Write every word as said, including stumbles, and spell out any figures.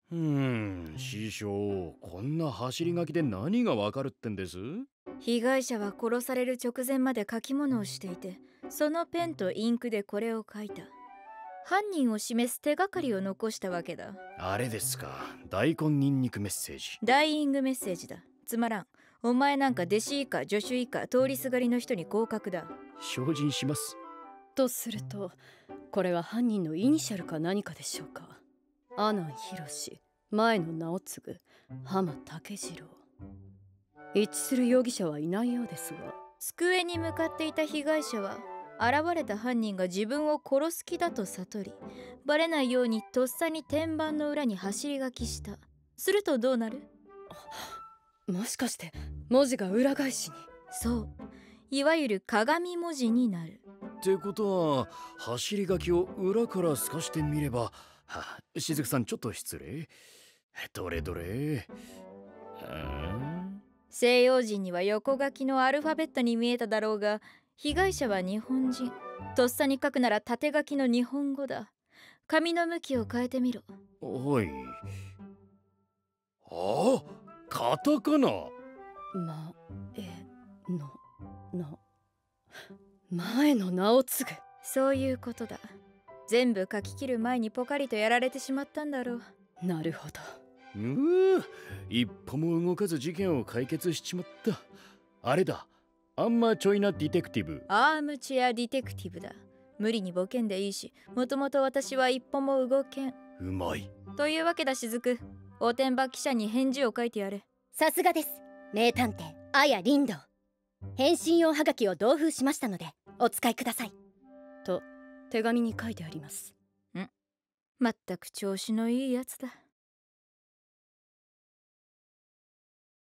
うーん、師匠、こんな走り書きで何がわかるってんです？ 被害者は殺される直前まで書き物をしていて、そのペンとインクでこれを書いた。犯人を示す手がかりを残したわけだ。 あれですか、大根ニンニクメッセージ。 ダイイングメッセージだ。つまらん。お前なんか弟子以下助手以下通りすがりの人に合格だ。 精進します。 とすると、これは犯人のイニシャルか何かでしょうか。阿南博、前野直次、浜武次郎。一致する容疑者はいないようですが。 机に向かっていた被害者は、現れた犯人が自分を殺す気だと悟り、バレないようにとっさに天板の裏に走り書きした。するとどうなる？ もしかして文字が裏返しに。 そう、いわゆる鏡文字になる。 ってことは、走り書きを裏から透かしてみれば。は、しずくさん、ちょっと失礼。どれどれ。 西洋人には横書きのアルファベットに見えただろうが、被害者は日本人。とっさに書くなら縦書きの日本語だ。紙の向きを変えてみろ。 はい。ああ、カタカナ。 まえのな前の直次。 そういうことだ。全部書き切る前にポカリとやられてしまったんだろう。 なるほど。 うう、一歩も動かず事件を解決しちまった。あれだ、アンマーチョイナディテクティブ。 アームチェアディテクティブだ。無理にボケんでいいし、もともと私は一歩も動けん。 うまい。 というわけだ、しずく。おてんば記者に返事を書いてやれ。 さすがです、名探偵綾林道。返信用はがきを同封しましたのでお使いください。 と手紙に書いてあります。 ん、まったく調子のいいやつだ。